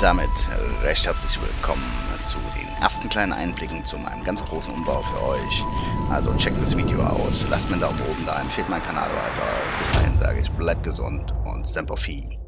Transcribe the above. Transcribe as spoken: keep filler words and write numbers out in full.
damit recht herzlich willkommen zu den ersten kleinen Einblicken zu meinem ganz großen Umbau für euch. Also checkt das Video aus, lasst mir einen Daumen oben da, empfehlt meinen Kanal weiter. Bis dahin sage ich, bleibt gesund und Semper Fi.